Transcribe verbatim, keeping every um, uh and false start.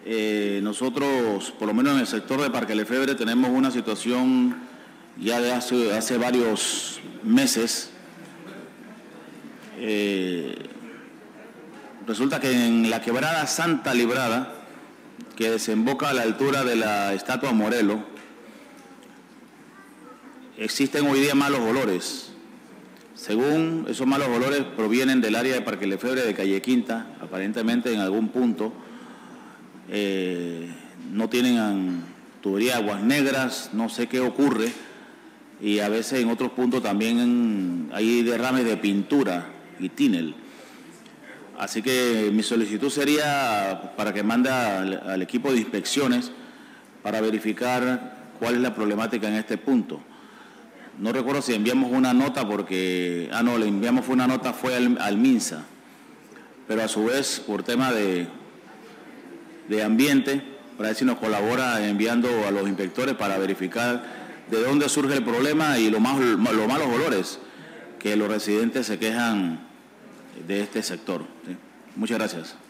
eh, nosotros, por lo menos en el sector de Parque Lefebvre, tenemos una situación ya de hace, hace varios meses. Eh, resulta que en la quebrada Santa Librada, que desemboca a la altura de la estatua Morelos, existen hoy día malos olores. Según esos malos olores provienen del área de Parque Lefebvre de Calle Quinta, aparentemente en algún punto eh, no tienen tubería de aguas negras, no sé qué ocurre, y a veces en otros puntos también hay derrames de pintura y tínel. Así que mi solicitud sería para que mande al, al equipo de inspecciones para verificar cuál es la problemática en este punto. No recuerdo si enviamos una nota porque... Ah, no, le enviamos fue una nota, fue al, al MINSA. Pero a su vez, por tema de, de ambiente, para ver si nos colabora enviando a los inspectores para verificar de dónde surge el problema y los más, los malos olores que los residentes se quejan de este sector. ¿Sí? Muchas gracias.